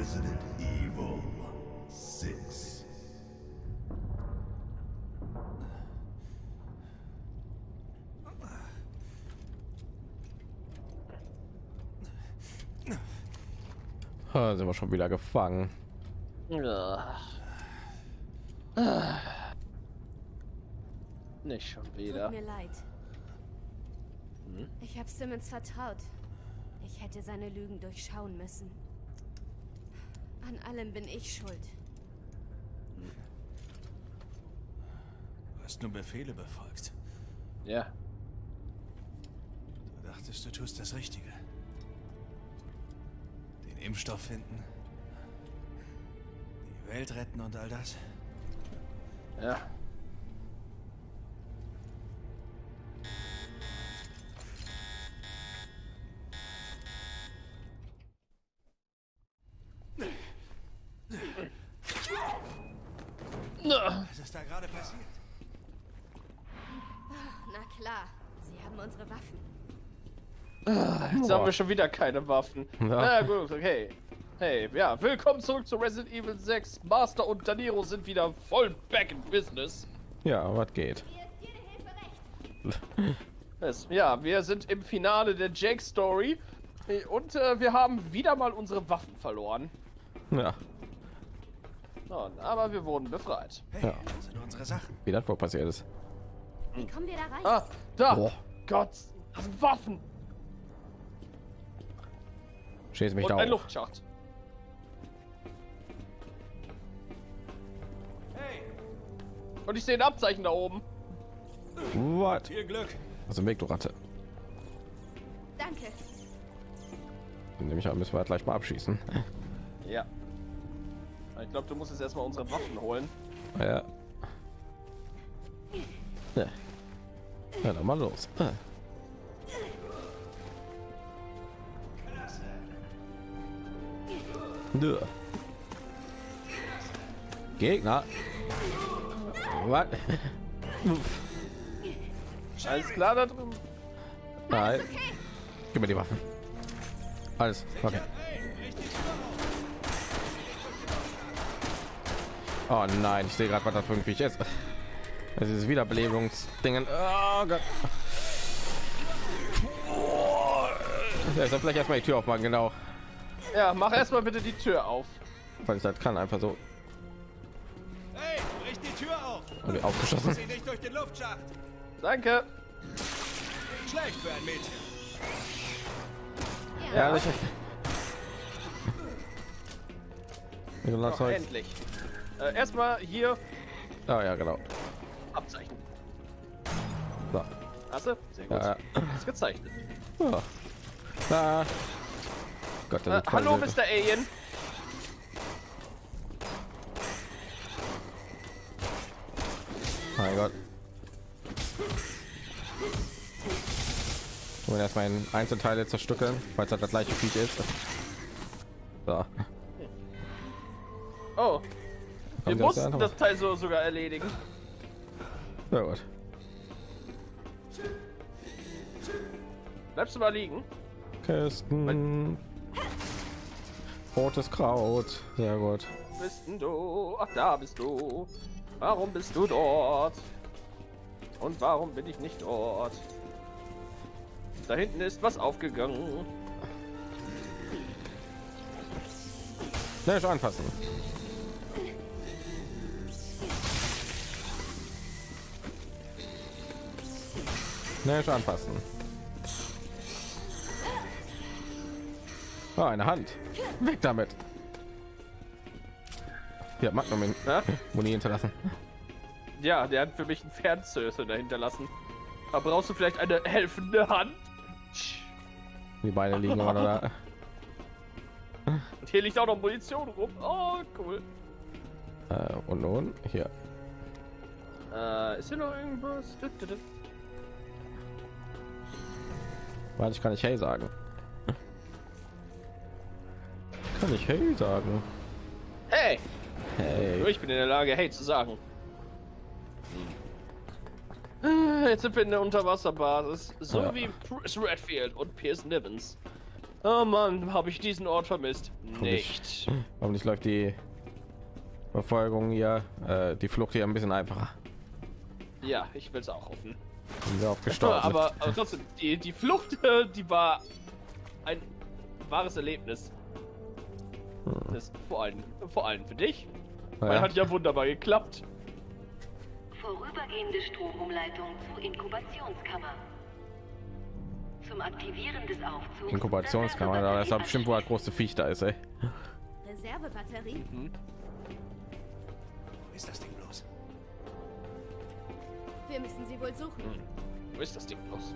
Resident Evil 6. Sind wir schon wieder gefangen. Ja. Nicht schon wieder. Tut mir leid. Ich habe Simmons vertraut. Ich hätte seine Lügen durchschauen müssen. An allem bin ich schuld. Du hast nur Befehle befolgt. Ja. Du dachtest, du tust das Richtige. Den Impfstoff finden. Die Welt retten und all das. Ja. Was ist da gerade passiert? Na klar, sie haben unsere Waffen. Jetzt haben wir schon wieder keine Waffen. Ja. Na gut, okay. Hey, ja, willkommen zurück zu Resident Evil 6. Master und Danilo sind wieder voll back in business. Ja, was geht? Mir ist jede Hilfe recht. Ja, wir sind im Finale der Jake-Story und wir haben wieder mal unsere Waffen verloren. Ja, Aber wir wurden befreit. Hey, Ja. das sind unsere Sachen. wie das wohl passiert ist. Wie kommen wir da rein? Ah, da! Boah. Gott, Waffen! Schieß mich Und da ein auf. Luftschacht. Hey, Und ich sehe ein Abzeichen da oben. What? viel Glück. Also Weg, du Ratte. Danke. Nämlich müssen wir gleich mal abschießen. Ja. Ich glaube, du musst jetzt erstmal unsere Waffen holen. Ja. Ja, ja dann mal los. Nö. Gegner. Was? Alles klar da drüben. Nein. Gib mir die Waffen. Alles. Okay. Oh nein, ich sehe gerade, was das für ein Viech ist. Es ist Wiederbelebungsdingen. Oh Gott. Ja, ich soll vielleicht erstmal die Tür aufmachen, genau. Ja, mach erstmal bitte die Tür auf. Weil ich das kann, einfach so. Hey, brich die Tür auf. Okay, aufgeschossen. Sieh nicht durch den Luftschacht. Danke. Schlecht für ein Mädchen. Ja, ich. Ach, endlich. Erstmal hier Ah ja, genau. Abzeichen. So. Hast du? Sehr gut. Ja. Ist gezeichnet. Ja. Ah. Gott, der sieht voll Hallo, wild aus. Mr. Alien. Mein Gott. Und erstmal in Einzelteile zerstückeln, weil es halt das gleiche Viech ist. So. Oh. Wir Kommt der aus der mussten Hand das Teil so sogar erledigen. Ja, gut. Bleibst du mal liegen? Kästen. Rotes Kraut. Sehr gut. Wo bist denn du? Ach, da bist du. Warum bist du dort? Und warum bin ich nicht dort? Da hinten ist was aufgegangen. Schnell schon anpassen. Schnell schon anpassen. Oh, eine Hand. Weg damit. Ja, Magnum in Ja? Muni hinterlassen. Ja, der hat für mich einen Fernzösel dahinterlassen. Da brauchst du vielleicht eine helfende Hand. Die Beine liegen immer da. Und hier liegt auch noch Munition rum. Oh, cool. Und nun hier. Ist hier noch irgendwas? Warte, ich kann nicht hey sagen. Kann ich hey sagen? Hey! Hey. Ich bin in der Lage, hey zu sagen. Jetzt sind wir in der Unterwasserbasis. So Ja. wie Chris Redfield und Pierce Nivens. Oh Mann, habe ich diesen Ort vermisst. Nicht. Hoffentlich läuft die Verfolgung hier, die Flucht hier ein bisschen einfacher. Ja, ich will es auch hoffen. Sind wir aufgestorben. Aber trotzdem, die Flucht, die war ein wahres Erlebnis. Das vor allem für dich. Weil hat ja wunderbar geklappt. Vorübergehende Stromumleitung zur Inkubationskammer. Zum Aktivieren des Aufzugs. Inkubationskammer, da ist bestimmt, wo der große Viech da ist, ey. Reservebatterie? Wo ist das Ding bloß? Wir müssen sie wohl suchen. Wo ist das Ding los?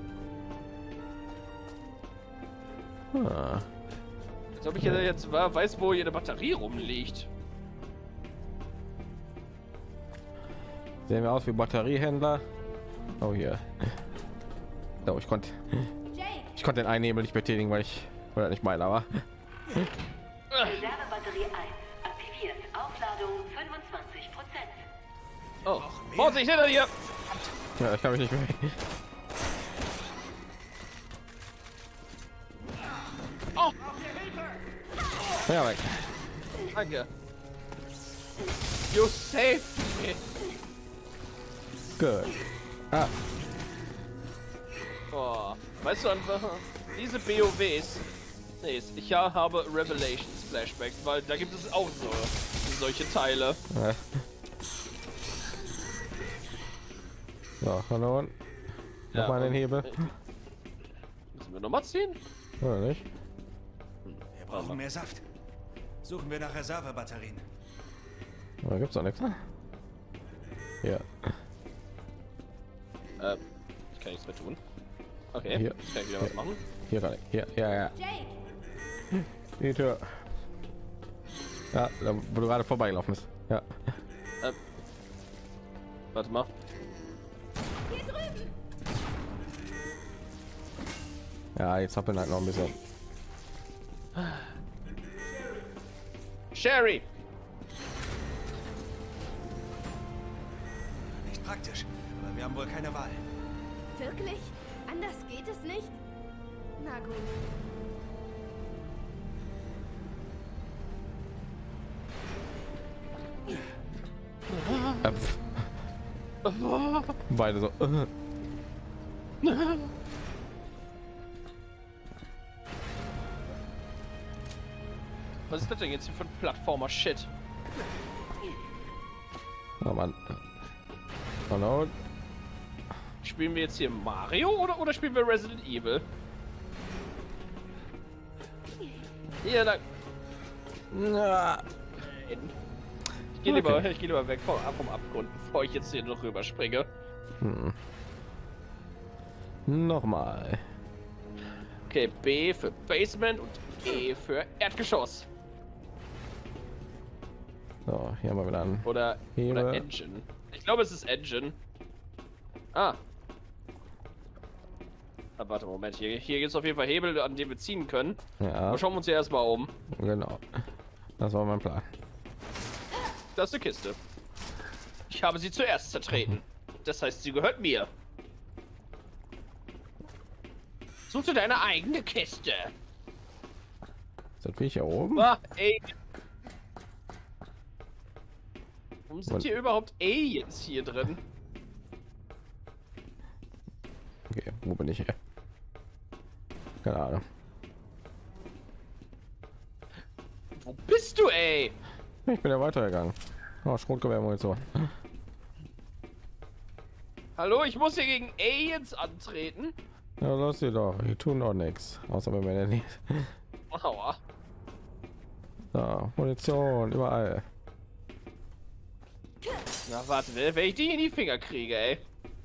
Ah. Als ob ich jetzt weiß, wo jede Batterie rumliegt. Sehen wir aus wie Batteriehändler. Oh hier. Oh, ich konnte den einen Nebel nicht betätigen, weil ich oder nicht meiner war. Reservebatterie 1 aktiviert. Aufladung 25%. Oh, Vorsicht hinter dir! Ja, ich kann mich nicht mehr. Oh, Ja, weg. danke. You saved me. Gut. Ah, Oh, weißt du einfach, diese BOWs, nee, ich habe Revelations Flashbacks, weil da gibt es auch solche Teile. ja. So, hallo. Noch mal den Hebel. Müssen wir noch mal ziehen? Oder nicht? Wir brauchen mehr Saft. Suchen wir nach Reservebatterien. Da gibt's doch nichts. Ne? Ja. Ich kann nichts mehr tun. Okay, Hier. ich kann wieder was machen. Hier kann ich. Hier, ja, ja. Jake! Die Tür. Ja, da, wo du gerade vorbeigelaufen bist. Ja. Warte mal. Hier drüben! Ja, jetzt hoppeln halt noch ein bisschen. Sherry! Nicht praktisch, aber wir haben wohl keine Wahl. Wirklich? Anders geht es nicht? Na gut. Pf. Beide so. Was ist das denn jetzt hier für ein Plattformer-Shit? Oh Mann. Hallo. Spielen wir jetzt hier Mario oder spielen wir Resident Evil? Hier lang. Ja. Ich gehe lieber weg vom Abgrund, bevor ich jetzt hier noch rüberspringe. Nochmal. Okay, B für Basement und E für Erdgeschoss. So, hier haben wir wieder an. Oder Hebel. Engine. Ich glaube, es ist Engine. Ah. Ah, warte, Moment. Hier gibt es auf jeden Fall Hebel, an denen wir ziehen können. Ja, Aber schauen wir uns hier erstmal um. genau. Das war mein Plan. Das ist eine Kiste. Ich habe sie zuerst zertreten. Das heißt, sie gehört mir. Such dir deine eigene Kiste. Sind wir hier oben? Ah, ey. Warum sind Und- hier überhaupt Aliens hier drin? Okay, wo bin ich hier? Keine Ahnung. Wo bist du, ey? Ich bin ja weitergegangen. Oh, Schrotgewehrmunition. Hallo, ich muss hier gegen Aliens antreten. Ja, lass sie doch. Die tun doch nichts. Außer wenn wir nicht. Aua. So, Munition überall. Na, warte, wenn ich die in die Finger kriege, ey.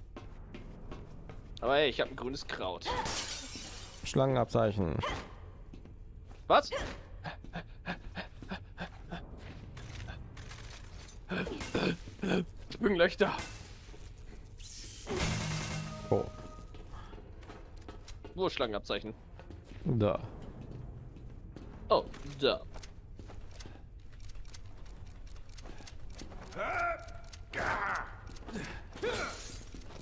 Aber ey, ich habe ein grünes Kraut. Schlangenabzeichen. Was? Ich bin gleich da. Oh, Wo ist Schlangenabzeichen? da. Oh, da.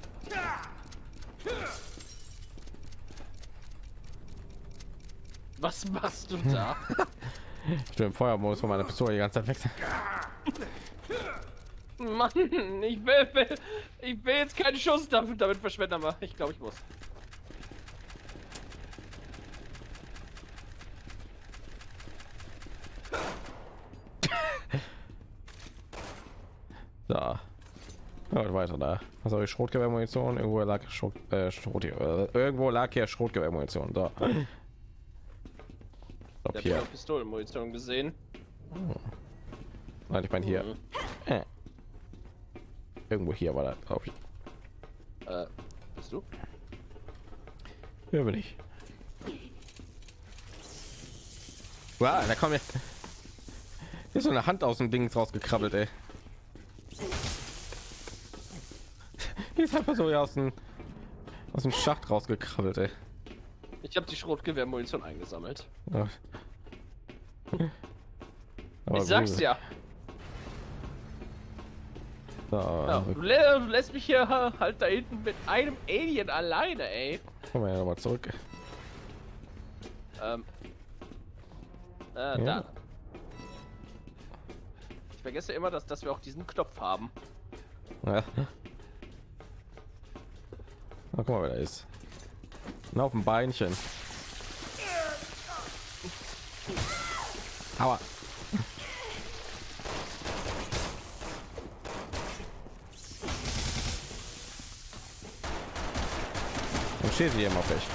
Was Was machst du da? Ich bin im Feuermodus von meiner Pistole die ganze Zeit weg. Mann, ich will jetzt keinen Schuss damit verschwenden, aber ich glaube, ich muss. Da. Ja, weiter da. Was habe ich? Schrotgewehrmunition. Irgendwo lag irgendwo lag hier Schrotgewehrmunition. Da. Ich habe hier Pistolenmunition gesehen. Nein, ich meine hier. Irgendwo hier war das, glaube ich. Bist du? Hier bin ich. Wow, da kommt jetzt. Hier ist so eine Hand aus dem Ding rausgekrabbelt, ey. Hier ist einfach so aus dem Schacht rausgekrabbelt, ey. Ich habe die Schrotgewehrmunition eingesammelt. Ja. Ich sag's ja. Ja, du lässt mich hier halt da hinten mit einem Alien alleine, ey. Kommen wir ja nochmal zurück. Da. Ich vergesse immer, dass wir auch diesen Knopf haben. Ja. Na, guck mal, wer da ist. Na, auf dem Beinchen. Aua. Und steht sie immer fest.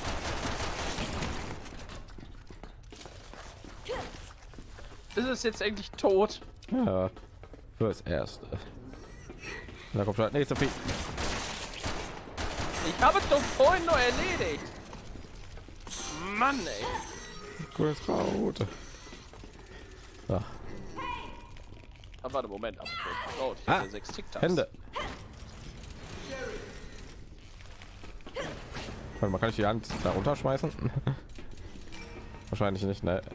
Ist es jetzt endlich tot? Ja, fürs Erste. Da kommt schon nächste Vieh. Ich habe es doch vorhin nur erledigt. Mann, ey. Cooles Kraut. Ja. Aber warte, Moment. Oh, ich Ah, habe 6 Tic-Tacs. Hände. Warte mal, kann ich die Hand da runterschmeißen? Wahrscheinlich nicht, ne?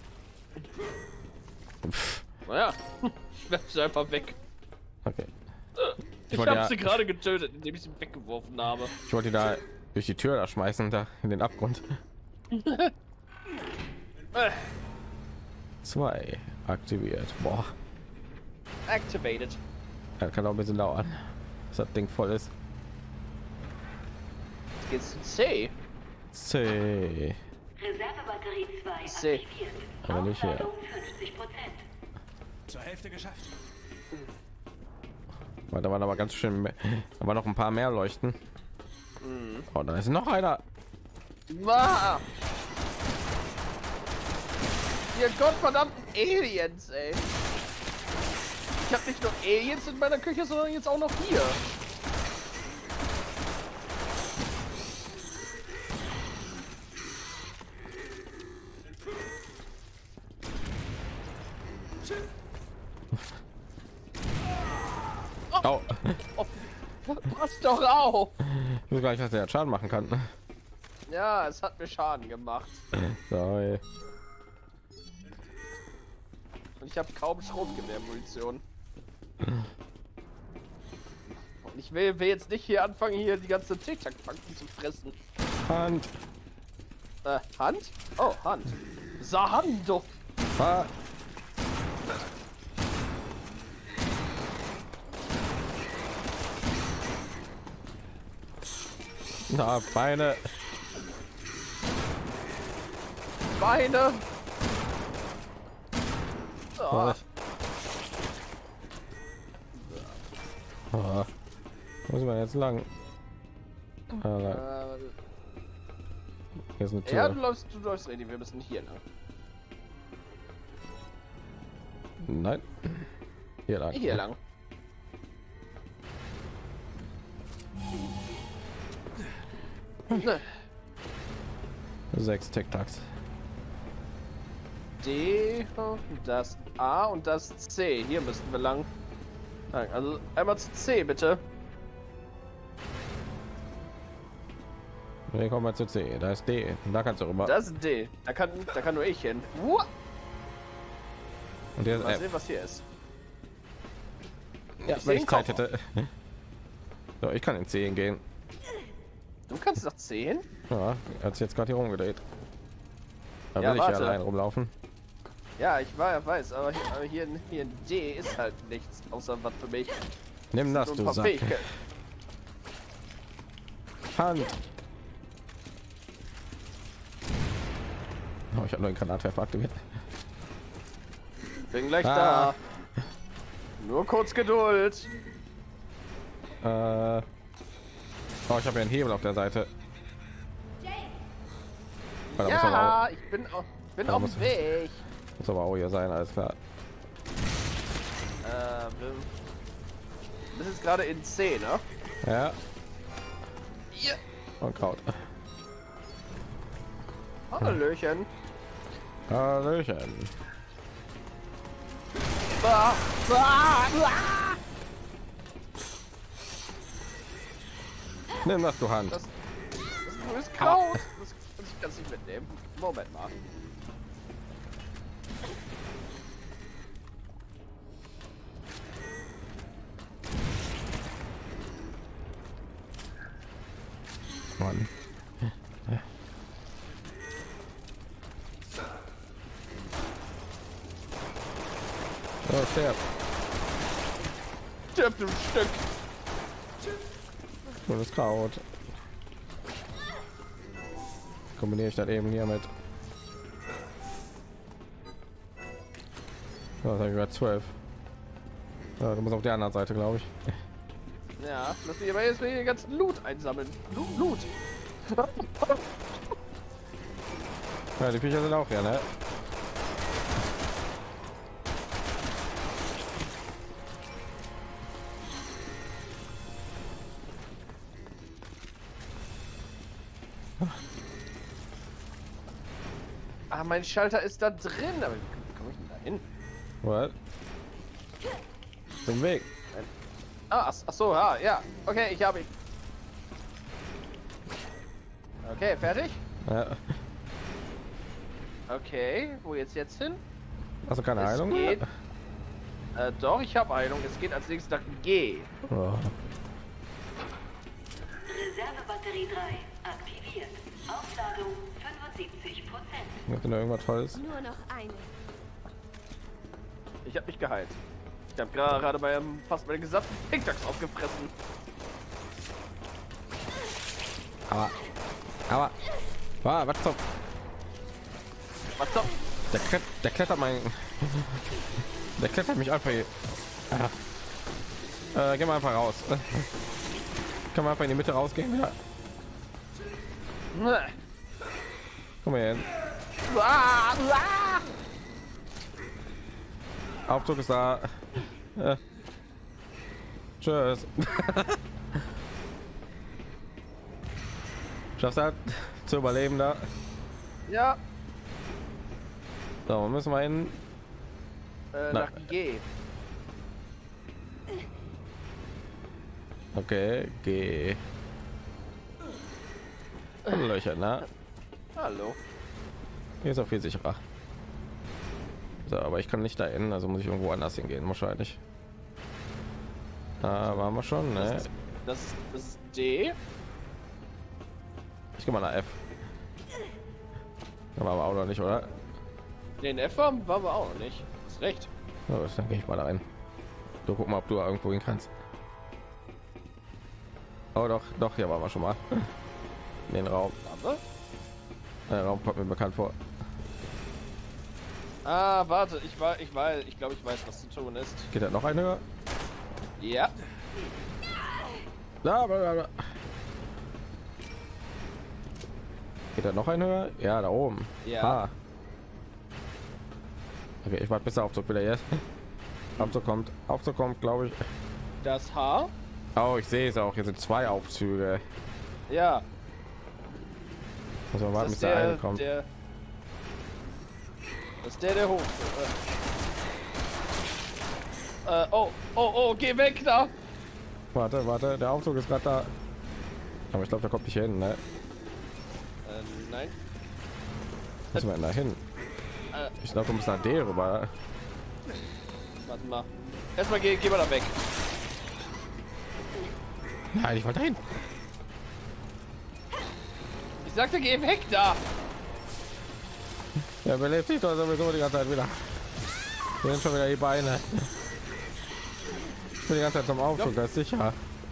Naja, ich werfe sie einfach weg. Okay. Ich habe sie gerade getötet, indem ich sie weggeworfen habe. Ich wollte die da durch die Tür da schmeißen, da in den Abgrund. 2 aktiviert. Boah. Activated. Ja, kann auch ein bisschen dauern, bis das Ding voll ist. Jetzt geht's zu C. C. Reservebatterie 2 C. aktiviert. Aber nicht hier. Aufladung 50%. Zur Hälfte geschafft. Weil da waren aber ganz schön, da war noch ein paar mehr Leuchten. Oh, da ist noch einer. Ah! Ihr gottverdammten Aliens, ey. Ich habe nicht nur Aliens in meiner Küche, sondern jetzt auch noch hier. Oh. Oh, pass doch auf! Ich weiß gar nicht, dass der Schaden machen kann. Ja, es hat mir Schaden gemacht. Sorry. Und ich habe kaum Schrotgewehrmunition. Und ich will jetzt nicht hier anfangen, hier die ganze Tic-Tac-Banken zu fressen. Hand. Hand? Oh, Hand. Sahando. Ah. Na, Beine. Beine. Oh. Oh. Wo muss man jetzt lang? Ah, hier ist eine Tür. Ja, du läufst richtig, wir müssen hier lang. Nein. Hier lang. Hier lang. Ne. 6 Tic-Tacs. D, das A und das C. Hier müssten wir lang. Also einmal zu C, bitte. Wir kommen mal zu C. Da ist D. Und da kannst du rüber. Das ist D. Da kann nur ich hin. Uah. Und der ist Mal F. sehen, was hier ist. Ja, Ich wenn seh ich den Zeit hätte. So, ich kann in 10 gehen. Du kannst nach 10? Ja, er hat sich jetzt gerade hier rumgedreht. Da Ja, will ich ja warte. allein rumlaufen. Ja, ich weiß, aber hier in D ist halt nichts außer was für mich. Nimm das, Nur ein du paar Sack. Fähigkeiten. Hand. Oh, ich habe nur einen Granatwerfer aktiviert. Bin gleich Ah. da. Nur kurz Geduld. Oh, ich habe ja einen Hebel auf der Seite. Da muss aber Ja, ich bin Da auf muss- dem Weg. muss aber auch hier sein, alles klar. Das ist gerade in C, ne? Ja, Ja. und Kraut. Hallöchen. Hallöchen. Ah, ah, ah. Nimm das, du Hand. Das ist Kraut. Das kannst du nicht mitnehmen. Moment mal. Mann. Oh, sterb. Stirb, du Stück. Und das Kraut. Kombiniere ich dann eben hier mit. Ja, das habe ich gerade 12. Ja, du musst auf der anderen Seite, glaube ich. Ja, lass mich aber jetzt den ganzen Loot einsammeln. Loot. Ja, die Viecher sind auch hier, ne? Ah, mein Schalter ist da drin. Aber wie komme ich denn da hin? What? Zum Weg. Ah, ach so, ja. Okay, ich habe ihn. Okay, fertig? Ja. Okay, wo jetzt hin? Hast du keine Es Heilung? geht. Doch, ich habe Heilung. Es geht als nächstes nach G. Oh. Reservebatterie 3 aktiviert. Aufladung 75%. Gibt denn da irgendwas Tolles? Nur noch eine. Ich habe mich geheilt. Ich habe gerade fast meine gesamten Pinktax aufgefressen. Aber. Was zum? Was doch? Der klettert mein. Der klettert mich einfach hier. Gehen wir einfach raus. Kann man einfach in die Mitte rausgehen wieder. Komm mal hin. Aufzug ist da. Tschüss. Schaffst halt zu überleben da. Ja, So, müssen wir hin. nach G. Okay, geh. Löcher, ne? Hallo. Hier ist auch viel sicherer. So, aber ich kann nicht da hin, also muss ich irgendwo anders hingehen, wahrscheinlich. Da waren wir schon, ne? Das ist D. Ich gehe mal nach F. Da waren wir auch noch nicht, oder? Den F waren wir auch noch nicht. Ist recht. So, dann gehe ich mal da rein. Du guck mal, ob du irgendwo hin kannst. Oh doch, hier waren wir schon mal. In den Raum. Haben wir? Der Raum kommt mir bekannt vor. Ah, warte, ich glaube, ich weiß, was zu tun ist. Geht da noch eine höher? Ja. Da. Geht da noch eine höher? Ja, da oben. Ja. Ah. Okay, ich warte bis der Aufzug wieder jetzt. Aufzug kommt, glaube ich. Das H? Oh, ich sehe es auch. Hier sind 2 Aufzüge. Ja. Muss man warten, Das bis ist der eine kommt. Das ist der hoch. Oh, geh weg da. Warte, der Aufzug ist gerade da. Aber ich glaube, der kommt nicht hin, ne? Nein. Müssen wir denn da hin? Ich glaube, du musst nach D rüber. Warte mal. Erstmal geh mal da weg. Nein, ich wollte hin. Ich sagte, geh weg da. Er belebt sich doch sowieso die ganze Zeit wieder. Wir sind schon wieder die Beine. Ich bin die ganze Zeit zum Aufzug, das ist sicher.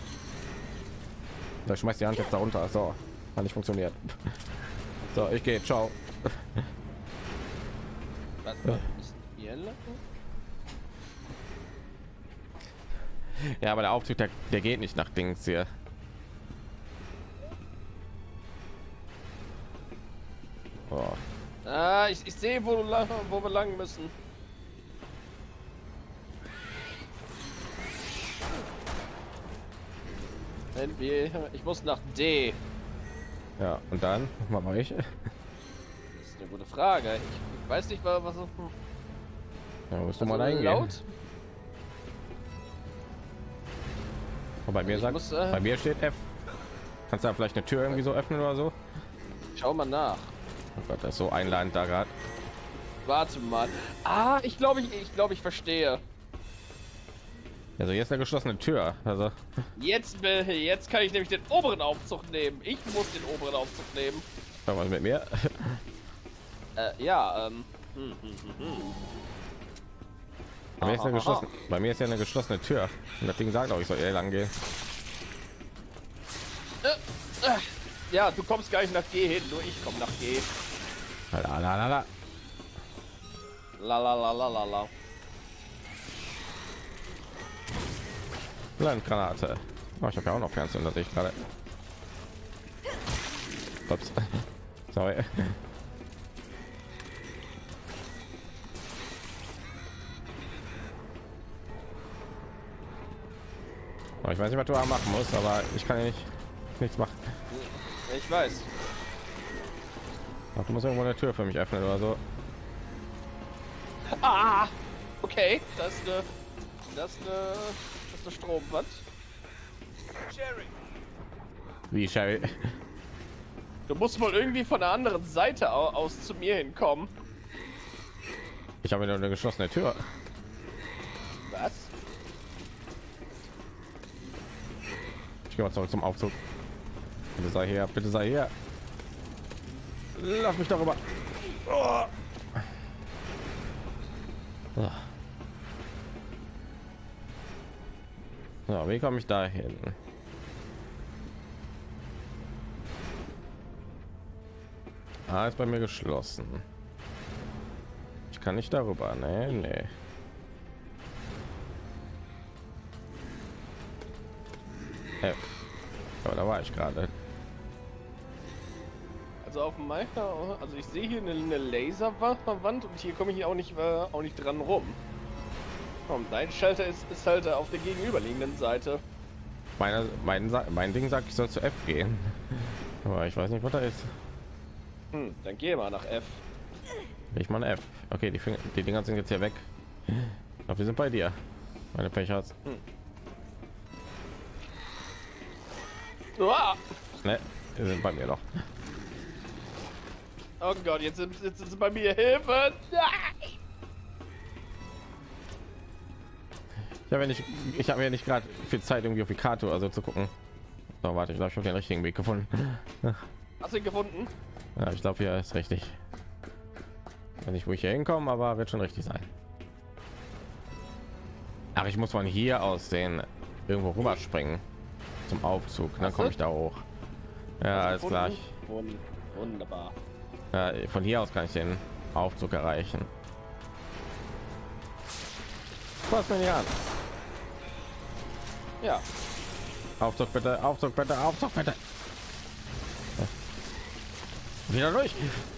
Da schmeißt die Hand jetzt da runter. So, hat nicht funktioniert. So, ich gehe. Ciao. Was ist hier? Ja, aber der Aufzug, der geht nicht nach Dings hier. Oh. Ah, ich sehe, wo wir lang müssen. Ich muss nach D. Ja, und dann was mache ich? Das ist eine gute Frage. Ich weiß nicht, was Ja, musst du also mal eingehen. laut. Und bei mir Also sagt, bei mir steht F. Kannst du da vielleicht eine Tür irgendwie so öffnen oder so? Schau mal nach. Oh Gott, das ist so einladend da gerade. Warte mal. Ah, ich glaube, ich verstehe. Also hier ist eine geschlossene Tür. Also Jetzt kann ich nämlich den oberen Aufzug nehmen. Ich muss den oberen Aufzug nehmen. was mit mir? Ja, Bei mir, ist eine geschlossene, bei mir ist ja eine geschlossene Tür. Und das Ding sagt auch, ich soll eher lang gehen. Ja, du kommst gar nicht nach G hin, nur ich komme nach G. La la la la. La la la la la la. Landgranate. Oh, ich habe ja auch noch Fernseher, das ich gerade. Ups. Sorry. Oh, ich weiß nicht, was du da machen musst, aber ich kann ja nichts machen. Ich weiß. Ach, du musst irgendwo eine Tür für mich öffnen oder so. Ah, okay, das ist eine Stromwand. Wie Sherry? Du musst wohl irgendwie von der anderen Seite aus zu mir hinkommen. Ich habe nur eine geschlossene Tür. Was? Ich gehe mal zurück zum Aufzug. Bitte sei hier, bitte sei hier. Lass mich darüber. Oh. So. So, wie komme ich da hin? Ah, ist bei mir geschlossen. Ich kann nicht darüber. Nee. F. Aber da war ich gerade. Also auf meiner, also ich sehe hier eine Laserwand und hier komme ich auch nicht dran rum. Und dein Schalter ist halt auf der gegenüberliegenden Seite. Mein Ding sagt, ich soll zu F gehen. Aber ich weiß nicht, was da ist. Dann geh mal nach F. Ich meine F. Okay, die Dinger sind jetzt hier weg. Aber wir sind bei dir. Meine Pech hat's. Ne, wir sind bei mir noch. Oh Gott, jetzt sind sie bei mir. Hilfe! Nein! Ich habe ja nicht gerade viel Zeit irgendwie auf die Karte also zu gucken. So, warte, ich glaube, ich habe den richtigen Weg gefunden. Hast du ihn gefunden? Ja, ich glaube, hier ist richtig. Wenn nicht, wo ich hier hinkomme, aber wird schon richtig sein. Ach, ich muss von hier aus den irgendwo rüber springen zum Aufzug. Dann komme ich da hoch. Ja, alles klar. Wunderbar. Ja, von hier aus kann ich den Aufzug erreichen. Pass mir nicht an. Ja. Aufzug bitte, Aufzug bitte, Aufzug bitte. Wieder durch.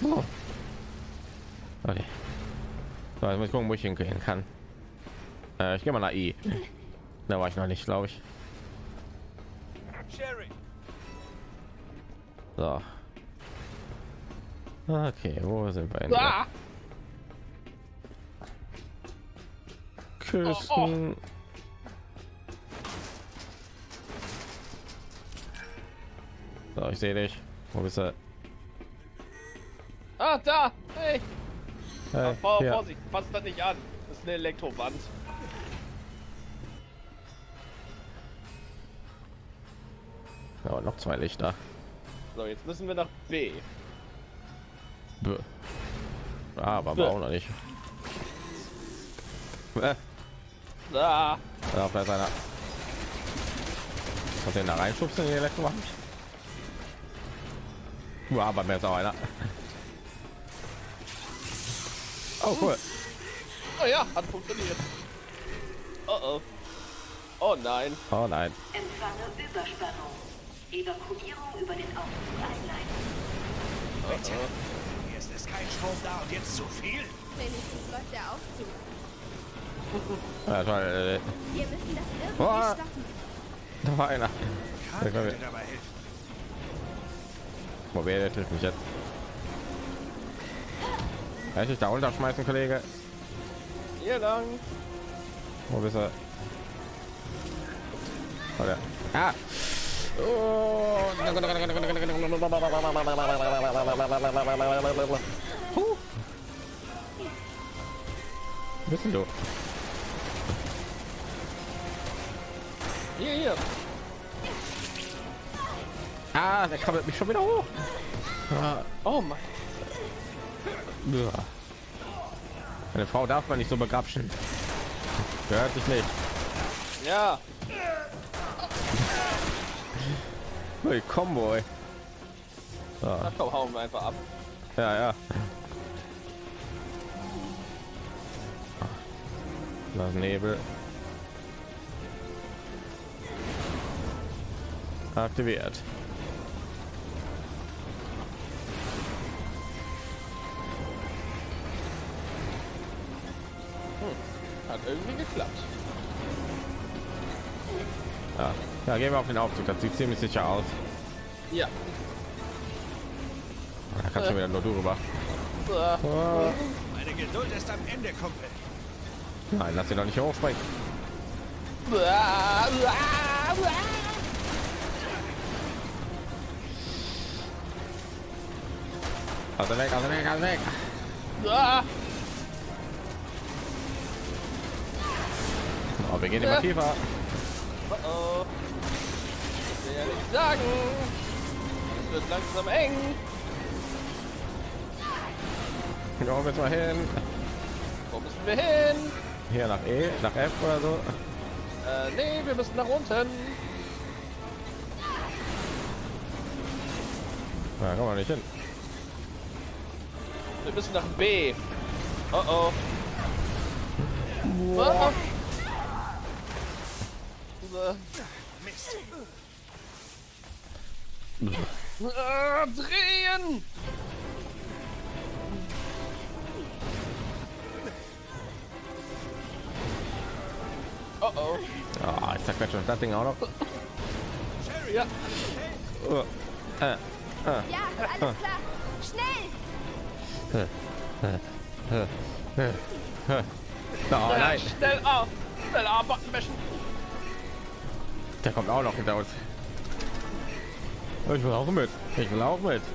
Okay. So, jetzt muss ich gucken, wo ich hingehen kann. Ich gehe mal nach I. Da war ich noch nicht, glaube ich. So. Okay, wo sind wir denn? Ah! Küssen. So, ich sehe dich. Wo bist du? Ah, da! Hey! Hey, hier. Vorsicht, fass das nicht an. Das ist eine Elektrowand. Ja, noch zwei Lichter. So, jetzt müssen wir nach B. Bäh. aber auch noch nicht. Da. Da bei seiner. Was den da reinschubsen in die letzte Wand? Ja, aber mehr ist auch einer. Oh cool. Oh ja, hat funktioniert. Oh oh. Oh nein. Oh nein. Empfange Überspannung. Evakuierung über den Aufzug einleiten. Bitte. Erst ist kein Strom da und jetzt zu viel. Wenigstens läuft der Aufzug. Ja, toll, Wir müssen das irgendwie Boah. stoppen. da war einer. Karl könnte dabei helfen. Wo wer trifft mich jetzt? Kann ich dich da runterschmeißen, Kollege? Hier lang. Wo bist du? Oder? Ah! Oh. Wo bist denn du? Hier. Ah, der krabbelt mich schon wieder hoch. Ah. Oh mein. Ja. Eine Frau darf man nicht so begrapschen. Gehört sich nicht. Ja. Hey, Combo. Ey. Na Ah. komm, hauen wir einfach ab. Ja, ja. Das Nebel. Aktiviert. Hat irgendwie geklappt. Ja. Ja, gehen wir auf den Aufzug. Das sieht ziemlich sicher aus. Ja. Da kannst du wieder nur du rüber. Meine Geduld ist am Ende, Kumpel. Nein, lass ihn doch nicht hochspringen. Also weg, also weg, also weg. Oh, wir gehen immer tiefer. Oh. Ich will ja nicht sagen. Es wird langsam eng. Wo müssen wir hin? Wo müssen wir hin? Hier nach E, nach F oder so. Nee, wir müssen nach unten. Da kommen wir nicht hin. Wir müssen nach B. Oh oh. Ah. Mist. Drehen! Oh oh. Ah, ich zerquetsche das Ding auch noch. Ja. Ja, alles klar. Schnell! Oh nein, Schnell A! Schnell A-Button mischen! der kommt auch noch hinter uns. Ich will auch mit. Ich will auch mit.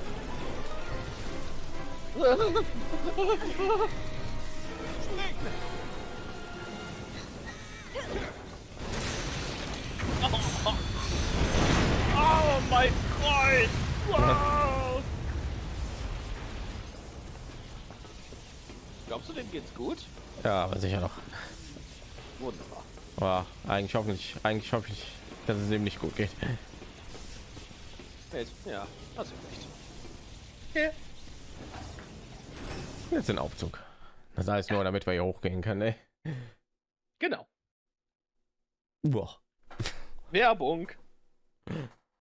Oh mein Gott! Wow. Glaubst du, dem geht's gut? Ja, aber sicher noch. Wunderbar. Aber eigentlich hoffe ich, dass es ihm nicht gut geht. Ja, hast du recht. Jetzt den Aufzug. Das heißt nur, damit wir hier hochgehen können. Ne? Genau. Boah. Werbung.